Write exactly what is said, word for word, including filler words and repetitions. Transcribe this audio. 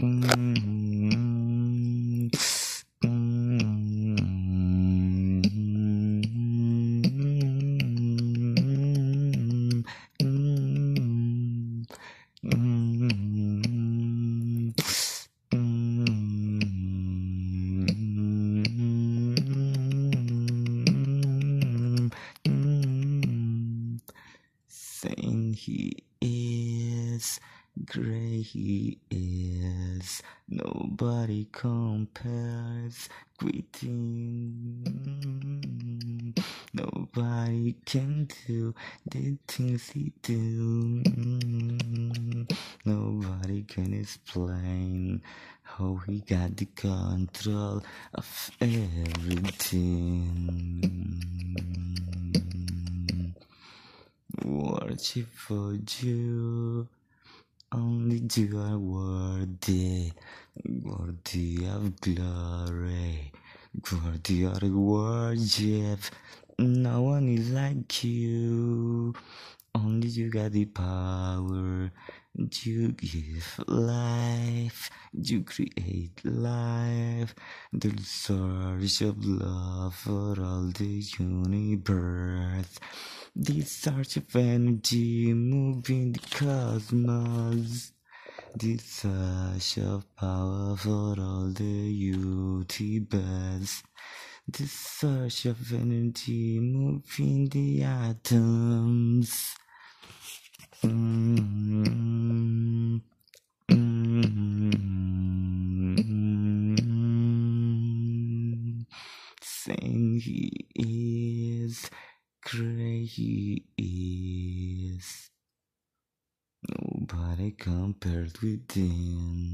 Mm, mm, mm, mm, mm. Saying he is great, he is. Nobody compares with him. Nobody can do the things he do. Nobody can explain how he got the control of everything. Worship for you, only you are worthy, worthy of glory, worthy of worship. No one is like you, only you got the power. You give life, you create life, the source of love for all the universe. This surge of energy moving the cosmos. This surge of power for all the universe. This surge of energy moving the atoms. Mm-hmm. Mm-hmm. Saying he is great, he is. Nobody compared with him.